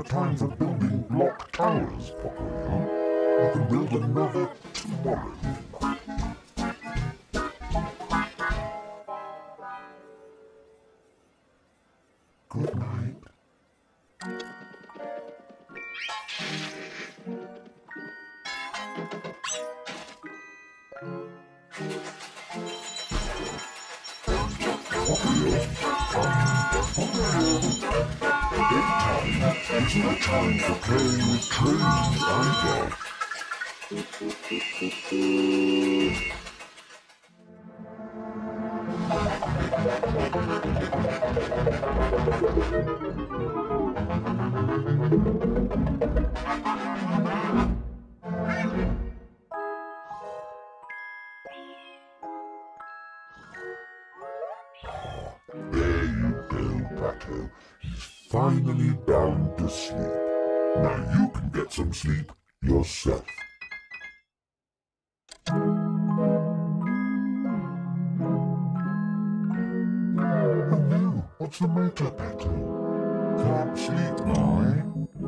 time for building block towers, Pocoyo. You can build another tomorrow. Good night. Bedtime isn't a time for playing with trains either. There you go, Pato. He's finally bound to sleep. Now you can get some sleep yourself. Oh no, what's the matter, Pato? Can't sleep now, eh?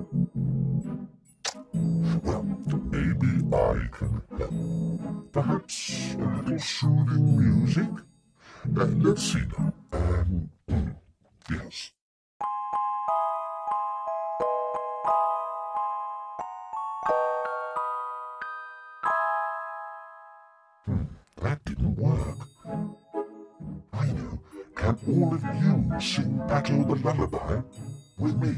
Well, maybe I can help. Perhaps a little soothing music? Let's see now. Yes. That didn't work. I know. Can all of you sing Pato the Lullaby with me?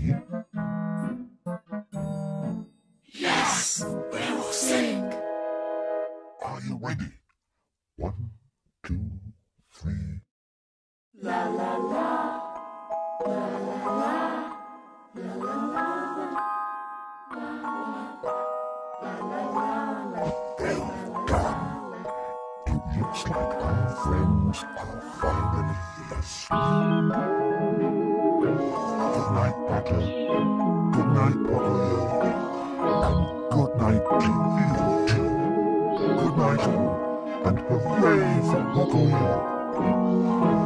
Yes, we will sing. Are you ready? 1, 2, 3. La la la, la la la, la la la, Well done. It looks like our friends are finally asleep. Good night, Pato. Good night, Pocoyo. And good night to you too. Good night all, and hooray for Pocoyo.